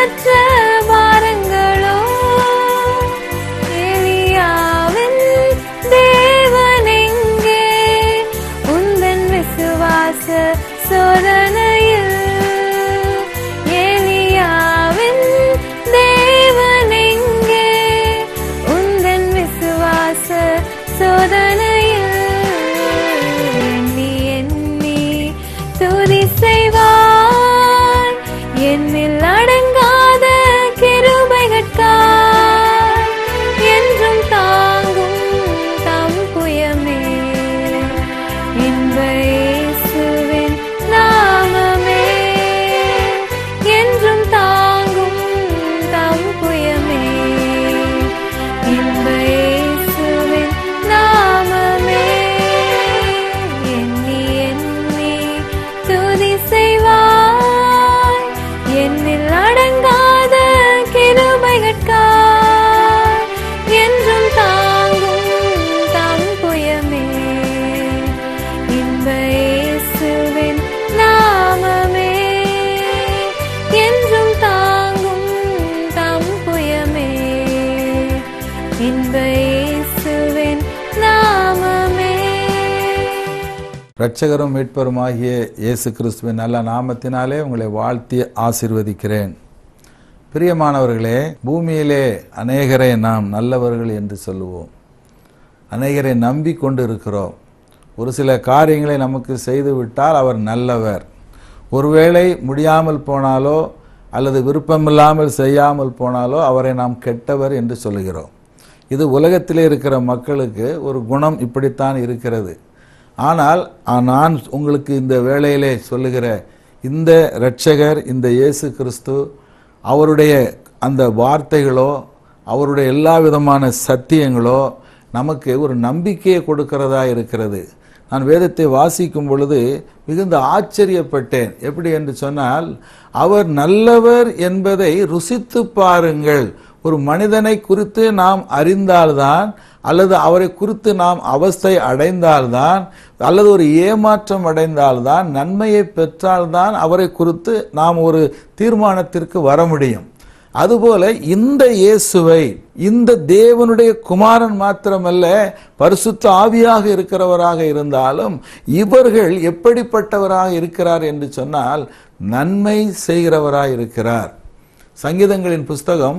எல்லையற்ற பாரங்களோ எலியாவின் தேவனெங்கே உந்தன் விசுவாச சோதனையில் எலியாவின் தேவனெங்கே உந்தன் விசுவாச சோதனையில் எண்ணி எண்ணி துதி செய்வார் என்னில் அடங்காத கிருபைகட்காய் என்றும் தாங்கும் தம் புயமே இன்ப இயேசுவின் நாமமே என்றும் தாங்கும் தம் புயமே இன்ப இயேசுவின் நாமமே எண்ணி எண்ணி துதி செய்வாய் என்னில் அடங்காத கிருபைகட்காய் என்றும் தாங்கும் தம் புயமே இன்ப இயேசுவின் நாமமே என்றும் தாங்கும் தம் புயமே இன்ப இயேசுவின் நாமமே. இரட்சகரும் மீட்பருமாகிய இயேசு கிறிஸ்துவின் நல்ல நாமத்தினாலே உங்களை வாழ்த்தி ஆசீர்வதிக்கிறேன். பிரியமானவர்களே, பூமியிலே அநேகரை நாம் நல்லவர்கள் என்று சொல்லுவோம். அநேகரை நம்பி கொண்டு இருக்கிறோம். ஒரு சில காரியங்களை நமக்கு செய்துவிட்டால் அவர் நல்லவர். ஒருவேளை முடியாமல் போனாலோ அல்லது விருப்பமில்லாமல் செய்யாமல் போனாலோ அவரை நாம் கெட்டவர் என்று சொல்லுகிறோம். இது உலகத்திலே இருக்கிற மக்களுக்கு ஒரு குணம் இப்படித்தான் இருக்கிறது. ஆனால் நான் உங்களுக்கு இந்த வேளையிலே சொல்லுகிற இந்த இரட்சகர், இந்த இயேசு கிறிஸ்து, அவருடைய அந்த வார்த்தைகளோ அவருடைய எல்லா விதமான சத்தியங்களோ நமக்கு ஒரு நம்பிக்கையை கொடுக்கிறதா இருக்கிறது. நான் வேதத்தை வாசிக்கும் பொழுது மிகுந்த ஆச்சரியப்பட்டேன். எப்படி என்று சொன்னால், அவர் நல்லவர் என்பதை ருசித்து பாருங்கள். ஒரு மனிதனை குறித்து நாம் அறிந்தால்தான், அல்லது அவரை குறித்து நாம் அவஸ்தை அடைந்தால்தான், அல்லது ஒரு ஏமாற்றம் அடைந்தால்தான், நன்மையை பெற்றால்தான் அவரை குறித்து நாம் ஒரு தீர்மானத்திற்கு வர முடியும். அதுபோல இந்த இயேசுவை, இந்த தேவனுடைய குமாரன் மாத்திரமல்ல, பரிசுத்த ஆவியாக இருக்கிறவராக இருந்தாலும் இவர்கள் எப்படிப்பட்டவராக இருக்கிறார் என்று சொன்னால், நன்மை செய்கிறவராக இருக்கிறார். சங்கீதங்களின் புஸ்தகம்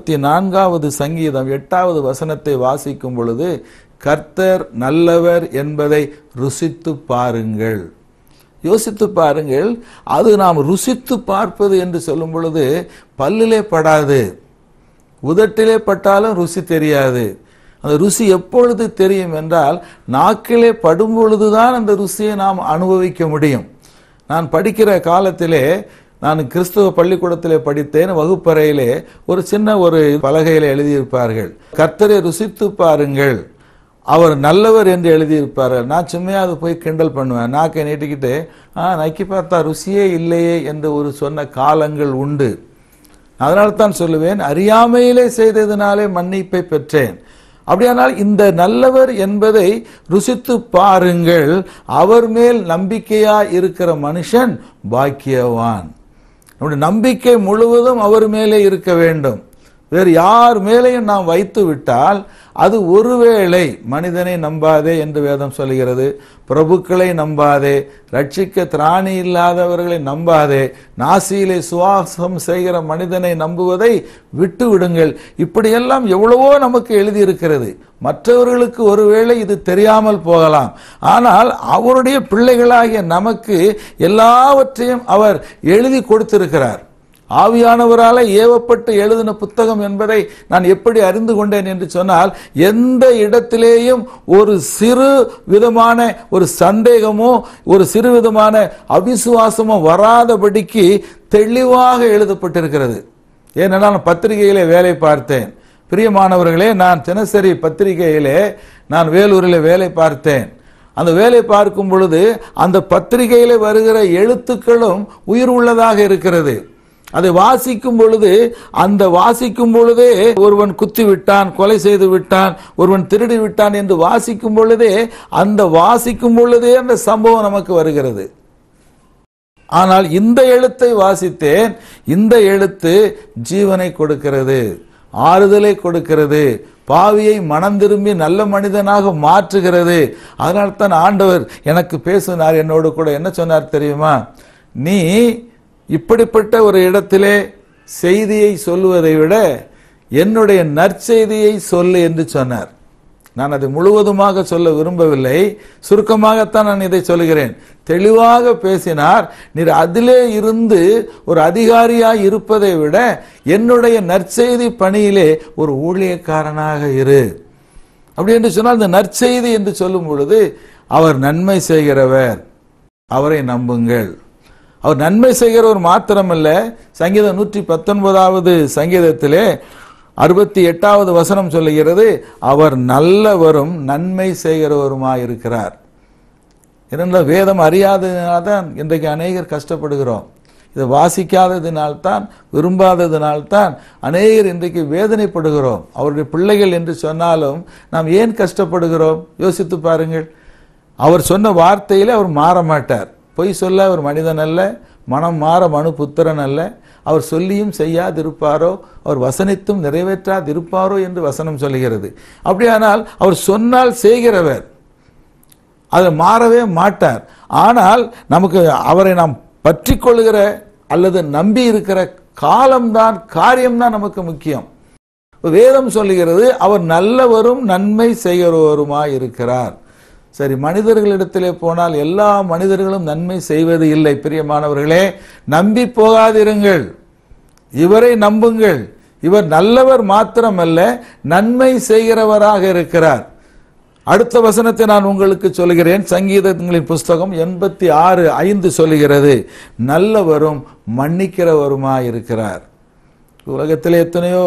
34வது சங்கீதம் 8வது வசனத்தை வாசிக்கும் பொழுது, கர்த்தர் நல்லவர் என்பதை ருசித்து பாருங்கள். யோசித்து பாருங்கள். அது நாம் ருசித்து பார்ப்பது என்று சொல்லும் பொழுது பல்லிலே படாது, உதட்டிலே பட்டாலும் ருசி தெரியாது. அந்த ருசி எப்பொழுது தெரியும் என்றால், நாக்கிலே படும் பொழுதுதான் அந்த ருசியை நாம் அனுபவிக்க முடியும். நான் படிக்கிற காலத்திலே, நான் கிறிஸ்தவ பள்ளிக்கூடத்திலே படித்தேன். வகுப்பறையிலே ஒரு சின்ன ஒரு பலகையில எழுதியிருப்பார்கள், கர்த்தரை ருசித்து பாருங்கள், அவர் நல்லவர் என்று எழுதியிருப்பார்கள். நான் சும்மையாவது போய் கிண்டல் பண்ணுவேன். நாக்கை நீட்டிக்கிட்டு நக்கி பார்த்தா ருசியே இல்லையே என்று ஒரு சொன்ன காலங்கள் உண்டு. அதனால தான் சொல்லுவேன், அறியாமையிலே செய்ததினாலே மன்னிப்பை பெற்றேன். அப்படியானால் இந்த நல்லவர் என்பதை ருசித்து பாருங்கள். அவர் மேல் நம்பிக்கையா இருக்கிற மனுஷன் பாக்கியவான். நம்முடைய நம்பிக்கை முழுவதும் அவர் மேலே இருக்க வேண்டும். வேறு யார் மேலேயும் நாம் வைத்து விட்டால் அது ஒருவேளை மனிதனை நம்பாதே என்று வேதம் சொல்கிறது. பிரபுக்களை நம்பாதே, ரட்சிக்க திராணி இல்லாதவர்களை நம்பாதே, நாசியிலே சுவாசம் செய்கிற மனிதனை நம்புவதை விட்டு விடுங்கள். இப்படியெல்லாம் எவ்வளவோ நமக்கு எழுதியிருக்கிறது. மற்றவர்களுக்கு ஒருவேளை இது தெரியாமல் போகலாம். ஆனால் அவருடைய பிள்ளைகளாகிய நமக்கு எல்லாவற்றையும் அவர் எழுதி கொடுத்திருக்கிறார். ஆவியானவரால ஏவப்பட்டு எழுதின புத்தகம் என்பதை நான் எப்படி அறிந்து கொண்டேன் என்று சொன்னால், எந்த இடத்திலேயும் ஒரு சிறு விதமான ஒரு சந்தேகமோ ஒரு சிறு விதமான அவிசுவாசமோ வராதபடிக்கு தெளிவாக எழுதப்பட்டிருக்கிறது. ஏனென்றால் நான் பத்திரிகையிலே வேலை பார்த்தேன். பிரியமானவர்களே, நான் தினசரி பத்திரிகையிலே நான் வேலூரில் வேலை பார்த்தேன். அந்த வேலை பார்க்கும் பொழுது அந்த பத்திரிகையிலே வருகிற எழுத்துக்களும் உயிர் உள்ளதாக இருக்கிறது. அதை வாசிக்கும் பொழுது, அந்த வாசிக்கும் பொழுதே ஒருவன் குத்தி விட்டான், கொலை செய்து விட்டான், ஒருவன் திருடி விட்டான் என்று வாசிக்கும் பொழுதே, அந்த வாசிக்கும் பொழுதே அந்த சம்பவம் நமக்கு வருகிறது. ஆனால் இந்த எழுத்தை வாசித்தேன். இந்த எழுத்து ஜீவனை கொடுக்கிறது, ஆறுதலை கொடுக்கிறது, பாவியை மனம் திரும்பி நல்ல மனிதனாக மாற்றுகிறது. அதனால்தான் ஆண்டவர் எனக்கு பேசினார். என்னோடு கூட என்ன சொன்னார் தெரியுமா? நீ இப்படிப்பட்ட ஒரு இடத்திலே செய்தியை சொல்லுவதை விட என்னுடைய நற்செய்தியை சொல்லு என்று சொன்னார். நான் அதை முழுவதுமாக சொல்ல விரும்பவில்லை, சுருக்கமாகத்தான் நான் இதை சொல்கிறேன். தெளிவாக பேசினார். நீர் அதிலே இருந்து ஒரு அதிகாரியாய் இருப்பதை விட என்னுடைய நற்செய்தி பணியிலே ஒரு ஊழியக்காரனாக இரு. அப்படி என்று சொன்னால் இந்த நற்செய்தி என்று சொல்லும் பொழுது அவர் நன்மை செய்கிறவர், அவரை நம்புங்கள். அவர் நன்மை செய்கிறவர் மாத்திரமல்ல, சங்கீதம் 119வது சங்கீதத்திலே 68வது வசனம் சொல்லுகிறது, அவர் நல்லவரும் நன்மை செய்கிறவருமாயிருக்கிறார். ஏனென்றால் வேதம் அறியாததினால்தான் இன்றைக்கு அநேகர் கஷ்டப்படுகிறோம். இதை வாசிக்காததினால்தான், விரும்பாததினால்தான் அநேகர் இன்றைக்கு வேதனைப்படுகிறோம். அவருடைய பிள்ளைகள் என்று சொன்னாலும் நாம் ஏன் கஷ்டப்படுகிறோம்? யோசித்து பாருங்கள். அவர் சொன்ன வார்த்தையிலே அவர் மாற மாட்டார். பொய் சொல்ல அவர் மனிதன் அல்ல, மனம் மாற மனு புத்திரன் அல்ல. அவர் சொல்லியும் செய்யாதிருப்பாரோ, அவர் வசனித்தும் நிறைவேற்றாதிருப்பாரோ என்று வசனம் சொல்லுகிறது. அப்படியானால் அவர் சொன்னால் செய்கிறவர், அதில் மாறவே மாட்டார். ஆனால் நமக்கு அவரை நாம் பற்றி கொள்கிற அல்லது நம்பி இருக்கிற காலம்தான், காரியம்தான் நமக்கு முக்கியம். வேதம் சொல்லுகிறது அவர் நல்லவரும் நன்மை செய்கிறவருமாய் இருக்கிறார். சரி, மனிதர்களிடத்திலே போனால் எல்லா மனிதர்களும் நன்மை செய்வது இல்லை. பிரியமானவர்களே, நம்பி போகாதிருங்கள், இவரை நம்புங்கள். இவர் நல்லவர் மாத்திரமல்ல, நன்மை செய்கிறவராக இருக்கிறார். அடுத்த வசனத்தை நான் உங்களுக்கு சொல்கிறேன். சங்கீதங்களின் புஸ்தகம் 86:5 சொல்லுகிறது, நல்லவரும் மன்னிக்கிறவருமாய் இருக்கிறார். உலகத்திலே எத்தனையோ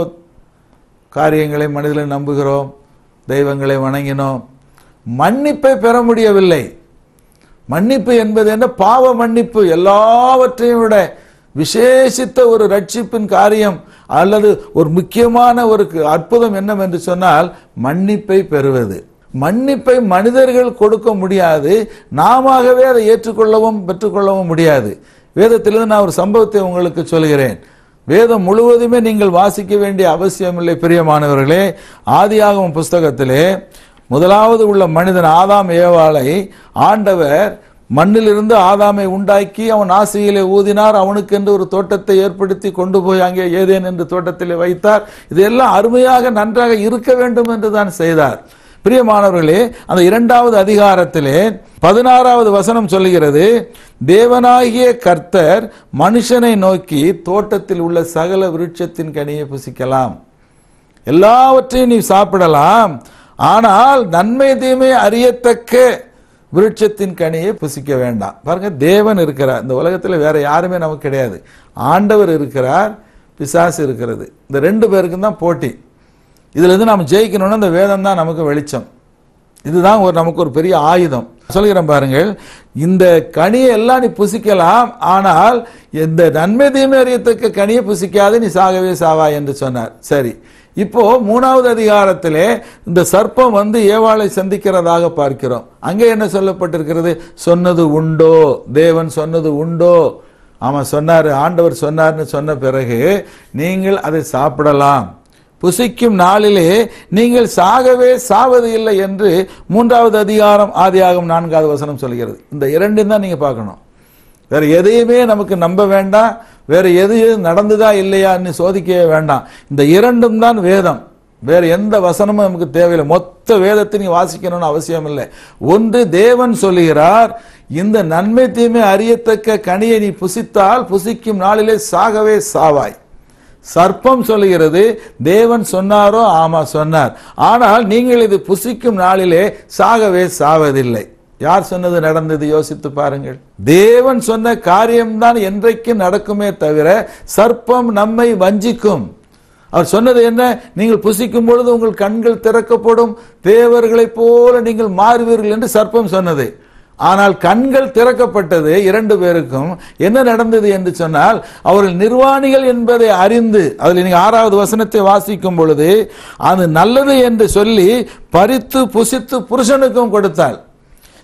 காரியங்களை மனிதர்களை நம்புகிறோம், தெய்வங்களை வணங்கினோம், மன்னிப்பை பெற முடியவில்லை. மன்னிப்பு என்பது என்ன? பாவ மன்னிப்பு. எல்லாவற்றையும் விட விசேஷித்த ஒரு ரட்சிப்பின் காரியம் அல்லது ஒரு முக்கியமான ஒரு அற்புதம் என்னவென்று சொன்னால் மன்னிப்பை பெறுவது. மன்னிப்பை மனிதர்கள் கொடுக்க முடியாது, நாமவே அதை ஏற்றுக்கொள்ளவும் பெற்றுக்கொள்ளவும் முடியாது. வேதத்திலிருந்து நான் ஒரு சம்பவத்தை உங்களுக்கு சொல்கிறேன். வேதம் முழுவதுமே நீங்கள் வாசிக்க வேண்டிய அவசியம் இல்லை பிரியமானவர்களே. ஆதியாகமம் புஸ்தகத்திலே முதலாவது உள்ள மனிதன் ஆதாம் ஏவாளை ஆண்டவர் மண்ணிலிருந்து ஆதாமை உண்டாக்கி அவன் ஆசையிலே ஊதினார். அவனுக்கென்று ஒரு தோட்டத்தை ஏற்படுத்தி கொண்டு போய் அங்கே ஏதேன் என்று தோட்டத்திலே வைத்தார். இதெல்லாம் அருமையாக நன்றாக இருக்க வேண்டும் என்று தான் செய்தார். பிரியமானவர்களே, அந்த 2வது அதிகாரத்திலே 16வது வசனம் சொல்லுகிறது, தேவனாகிய கர்த்தர் மனுஷனை நோக்கி தோட்டத்தில் உள்ள சகல விருட்சத்தின் கனியை புசிக்கலாம், எல்லாவற்றையும் நீ சாப்பிடலாம், ஆனால் நன்மை தீமை அறியத்தக்க விருட்சத்தின் கனியை புசிக்க வேண்டாம். பாருங்க, தேவன் இருக்கிறார். இந்த உலகத்தில் வேற யாருமே நமக்கு கிடையாது. ஆண்டவர் இருக்கிறார், பிசாசு இருக்கிறது. இந்த 2 பேருக்கும் தான் போட்டி. இதுல இருந்து நாம் ஜெயிக்கணும்னா இந்த வேதம் தான் நமக்கு வெளிச்சம். இதுதான் நமக்கு ஒரு பெரிய ஆயுதம். சொல்கிறேன் பாருங்கள், இந்த கனியை எல்லாம் நீ புசிக்கலாம், ஆனால் இந்த நன்மை தீமை அறியத்தக்க கனியை புசிக்காது, நீ சாகவே சாவா என்று சொன்னார். சரி, இப்போ 3வது அதிகாரத்திலே இந்த சர்ப்பம் வந்து ஏவாளை சந்திக்கிறதாக பார்க்கிறோம். அங்கே என்ன சொல்லப்பட்டிருக்கிறது? சொன்னது உண்டோ, தேவன் சொன்னது உண்டோ? ஆமா சொன்னாரு, ஆண்டவர் சொன்னார்னு சொன்ன பிறகு நீங்கள் அதை சாப்பிடலாம், புசிக்கும் நாளிலே நீங்கள் சாகவே சாவது இல்லை என்று 3வது அதிகாரம் ஆதியாகமம் 4வது வசனம் சொல்கிறது. இந்த 2 தான் நீங்க பார்க்கணும். வேற எதையுமே நமக்கு நம்ப வேண்டாம், வேற எது நடந்துதா இல்லையான்னு சோதிக்கவே வேண்டாம். இந்த 2 தான் வேதம். வேற எந்த வசனமும் நமக்கு தேவையில்லை. மொத்த வேதத்தை நீ வாசிக்கணும்னு அவசியம் இல்லை. ஒன்று தேவன் சொல்லுகிறார், இந்த நன்மை தீமை அறியத்தக்க கனியை நீ புசித்தால் புசிக்கும் நாளிலே சாகவே சாவாய். சர்ப்பம் சொல்லுகிறது, தேவன் சொன்னாரோ? ஆமா சொன்னார், ஆனால் நீங்கள் இது புசிக்கும் நாளிலே சாகவே சாவதில்லை. யார் சொன்னது நடந்தது? யோசித்து பாருங்கள். தேவன் சொன்ன காரியம்தான் என்றைக்கும் நடக்குமே தவிர சர்ப்பம் நம்மை வஞ்சிக்கும். அவர் சொன்னது என்ன? நீங்கள் புசிக்கும் பொழுது உங்கள் கண்கள் திறக்கப்படும், தேவர்களைப் போல நீங்கள் மாறுவீர்கள் என்று சர்ப்பம் சொன்னது. ஆனால் கண்கள் திறக்கப்பட்டது 2 பேருக்கும். என்ன நடந்தது என்று சொன்னால், அவர்கள் நிர்வாணிகள் என்பதை அறிந்து, அதில் நீங்க 6வது வசனத்தை வாசிக்கும் பொழுது, அது நல்லது என்று சொல்லி பறித்து புசித்து புருஷனுக்கும் கொடுத்தாள்.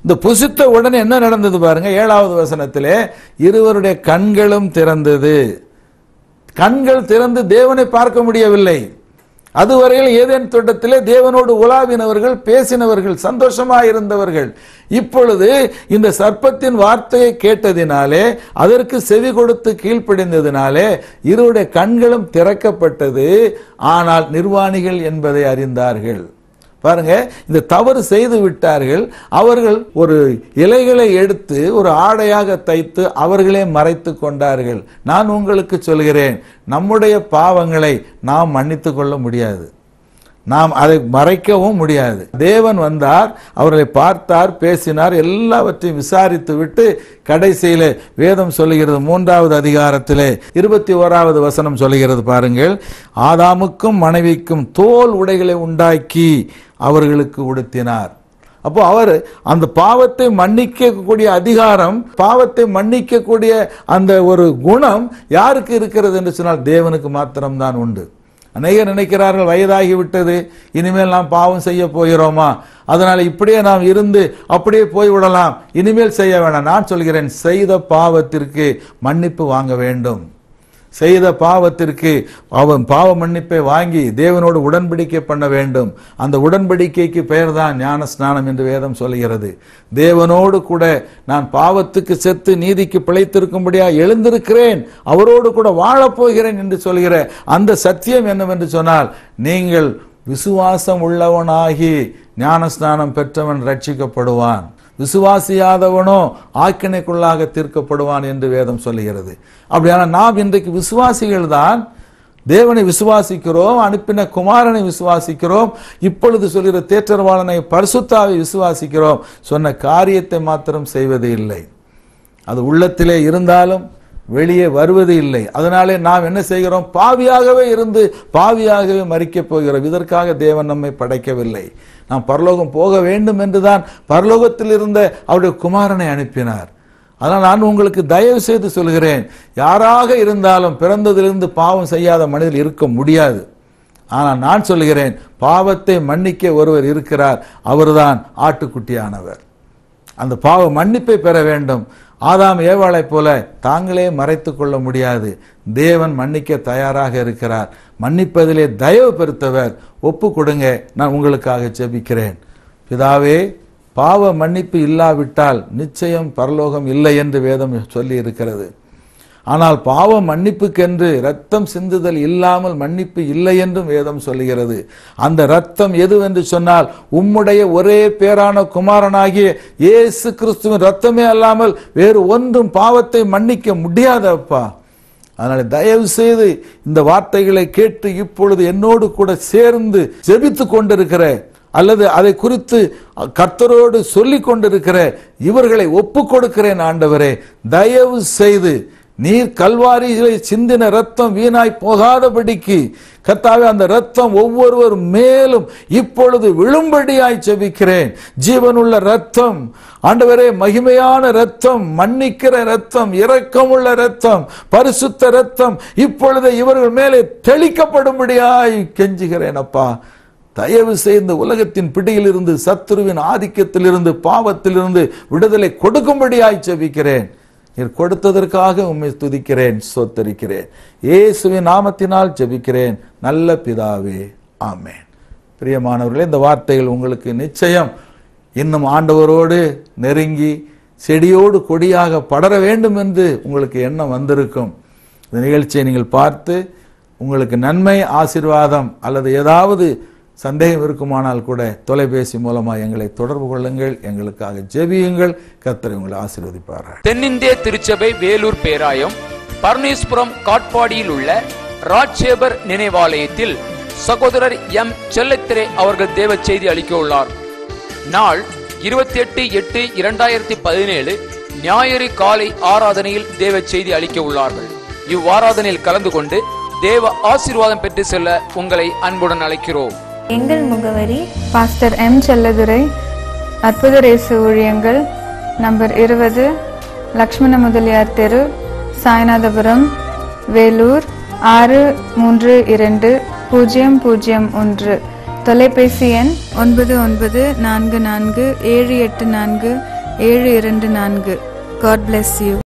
இந்த புசித்த உடனே என்ன நடந்தது பாருங்க, 7வது வசனத்திலே, இருவருடைய கண்களும் திறந்தது. கண்கள் திறந்து தேவனை பார்க்க முடியவில்லை. அதுவரையில் ஏதேன் தோட்டத்திலே தேவனோடு உலாவினவர்கள், பேசினவர்கள், சந்தோஷமாக இருந்தவர்கள். இப்பொழுது இந்த சர்ப்பத்தின் வார்த்தையை கேட்டதினாலே, அதற்கு செவி கொடுத்து கீழ்ப்படிந்ததினாலே இருவருடைய கண்களும் திறக்கப்பட்டது. ஆனால் நிர்வாணிகள் என்பதை அறிந்தார்கள். பாருங்க, இந்த தவறு செய்து விட்டார்கள். அவர்கள் ஒரு இலைகளை எடுத்து ஒரு ஆடையாக தைத்து அவர்களே மறைத்து கொண்டார்கள். நான் உங்களுக்கு சொல்கிறேன், நம்முடைய பாவங்களை நாம் மன்னித்து கொள்ள முடியாது, நாம் அதை மறைக்கவும் முடியாது. தேவன் வந்தார், அவர்களை பார்த்தார், பேசினார், எல்லாவற்றையும் விசாரித்து விட்டு கடைசியிலே வேதம் சொல்லுகிறது, 3வது அதிகாரத்திலே 21வது வசனம் சொல்லுகிறது பாருங்கள், ஆதாமுக்கும் மனைவிக்கும் தோல் உடைகளை உண்டாக்கி அவர்களுக்கு உடுத்தினார். அப்போ அவர் அந்த பாவத்தை மன்னிக்கக்கூடிய அதிகாரம், பாவத்தை மன்னிக்கக்கூடிய அந்த ஒரு குணம் யாருக்கு இருக்கிறது என்று சொன்னால் தேவனுக்கு மாத்திரம்தான் உண்டு. அநேகர் நினைக்கிறார்கள், வயதாகி விட்டது, இனிமேல் நாம் பாவம் செய்ய போகிறோமா, அதனால இப்படியே நாம் இருந்து அப்படியே போய்விடலாம், இனிமேல் செய்ய வேண்டாம். நான் சொல்கிறேன், செய்த பாவத்திற்கு மன்னிப்பு வாங்க வேண்டும். செய்த பாவத்திற்கு அவன் பாவ மன்னிப்பை வாங்கி தேவனோடு உடன்படிக்கை பண்ண வேண்டும். அந்த உடன்படிக்கைக்கு பெயர் தான் ஞான ஸ்நானம் என்று வேதம் சொல்கிறது. தேவனோடு கூட நான் பாவத்துக்கு செத்து நீதிக்கு பிழைத்திருக்கும்படியா எழுந்திருக்கிறேன், அவரோடு கூட வாழப்போகிறேன் என்று சொல்கிற அந்த சத்தியம் என்னவென்று சொன்னால், நீங்கள் விசுவாசம் உள்ளவனாகி ஞான ஸ்நானம் பெற்றவன் ரட்சிக்கப்படுவான், விசுவாசியாதவனோ ஆக்கினைக்குள்ளாக தீர்க்கப்படுவான் என்று வேதம் சொல்லுகிறது. அப்படியான நாம் இன்றைக்கு விசுவாசிகள் தான், தேவனை விசுவாசிக்கிறோம், அனுப்பின குமாரனை விசுவாசிக்கிறோம், இப்பொழுது சொல்கிற தேற்றரவாளனை பரிசுத்தாவை விசுவாசிக்கிறோம். சொன்ன காரியத்தை மாத்திரம் செய்வது இல்லை, அது உள்ளத்திலே இருந்தாலும் வெளியே வருவது இல்லை. அதனாலே நாம் என்ன செய்கிறோம், பாவியாகவே இருந்து பாவியாகவே மரிக்கப் போகிறோம். இதற்காக தேவன் நம்மை படைக்கவில்லை. நாம் பரலோகம் போக வேண்டும் என்றுதான் பரலோகத்தில் இருந்த அவருடைய குமாரனை அனுப்பினார். அதனால் நான் உங்களுக்கு தயவு செய்து சொல்கிறேன், யாராக இருந்தாலும் பிறந்ததிலிருந்து பாவம் செய்யாத மனிதர் இருக்க முடியாது. ஆனால் நான் சொல்கிறேன், பாவத்தை மன்னிக்க ஒருவர் இருக்கிறார், அவர்தான் ஆட்டுக்குட்டியானவர். அந்த பாவ மன்னிப்பை பெற வேண்டும். ஆதாம் ஏவாளை போல தாங்களே மறைத்து கொள்ள முடியாது. தேவன் மன்னிக்க தயாராக இருக்கிறார். மன்னிப்பதிலே தயவு பெருத்தவர். ஒப்பு கொடுங்க, நான் உங்களுக்காக ஜெபிக்கிறேன். பிதாவே, பாவ மன்னிப்பு இல்லாவிட்டால் நிச்சயம் பரலோகம் இல்லை என்று வேதம் சொல்லி இருக்கிறது. ஆனால் பாவ மன்னிப்புக்கென்று இரத்தம் சிந்துதல் இல்லாமல் மன்னிப்பு இல்லை என்றும் வேதம் சொல்லுகிறது. அந்த இரத்தம் எதுவென்று சொன்னால், உம்முடைய ஒரே பேரான குமாரனாகிய இயேசு கிறிஸ்துவின் இரத்தமே அல்லாமல் வேறு ஒன்றும் பாவத்தை மன்னிக்க முடியாதப்பா. அதனால தயவு செய்து இந்த வார்த்தைகளை கேட்டு இப்பொழுது என்னோடு கூட சேர்ந்து ஜெபித்து கொண்டிருக்கிற, அல்லது அதை குறித்து கர்த்தரோடு சொல்லிக் கொண்டிருக்கிற இவர்களை ஒப்பு கொடுக்கிறேன். ஆண்டவரே, தயவு செய்து நீர் கல்வாரிகளை சிந்தின ரத்தம் வீணாய் போகாதபடிக்கு கர்த்தாவே, அந்த ரத்தம் ஒவ்வொருவர் மேலும் இப்பொழுது விழும்படியாய் ஜெபிக்கிறேன். ஜீவனுள்ள ரத்தம் ஆண்டவரே, மகிமையான ரத்தம், மன்னிக்கிற ரத்தம், இரக்கமுள்ள ரத்தம், பரிசுத்த ரத்தம் இப்பொழுது இவர்கள் மேலே தெளிக்கப்படும்படியாய் கெஞ்சுகிறேன். அப்பா, தயவு செய்து உலகத்தின் பிடியிலிருந்து, சத்துருவின் ஆதிக்கத்திலிருந்து, பாவத்திலிருந்து விடுதலை கொடுக்கும்படியாய் ஜெபிக்கிறேன். நீர் கொடுத்ததற்காக உம்மை துதிக்கிறேன், ஸ்தோத்தரிக்கிறேன். இயேசுவின் நாமத்தினால் ஜெபிக்கிறேன் நல்ல பிதாவே, ஆமென். பிரியமானவர்களே, இந்த வார்த்தைகள் உங்களுக்கு நிச்சயம் இன்னும் ஆண்டவரோடு நெருங்கி செடியோடு கொடியாக படர வேண்டும் என்று உங்களுக்கு எண்ணம் வந்திருக்கும். இந்த நிகழ்ச்சியை நீங்கள் பார்த்து உங்களுக்கு நன்மை, ஆசீர்வாதம் அல்லது ஏதாவது சந்தேகம் இருக்குமானால் கூட தொலைபேசி மூலமா எங்களை தொடர்பு கொள்ளுங்கள், எங்களுக்காக ஜெபியுங்கள். கர்த்தர் உங்களை ஆசீர்வதிப்பார். தென்னிந்திய திருச்சபை வேலூர் பேராயம் பர்னேஸ்புரம் காட்பாடியில் உள்ள ராஜ்சேபர் நினைவாலயத்தில் சகோதரர் எம் செல்லத்திரே அவர்கள் தேவ செய்தி அளிக்க உள்ளார். நாள் 28/8/2017 ஞாயிறு காலை ஆராதனையில் தேவ செய்தி அளிக்க உள்ளார்கள். இவ்வாராதனையில் கலந்து கொண்டு தேவ ஆசீர்வாதம் பெற்று செல்ல உங்களை அன்புடன் அழைக்கிறோம். எங்கள் முகவரி பாஸ்டர் எம் செல்லதுரை, அற்புதர் இயேசு ஊழியங்கள், நம்பர் 20, லக்ஷ்மண முதலியார் தெரு, சாய்நாதபுரம், வேலூர் 632001. தொலைபேசி எண் 9944784724. God bless you.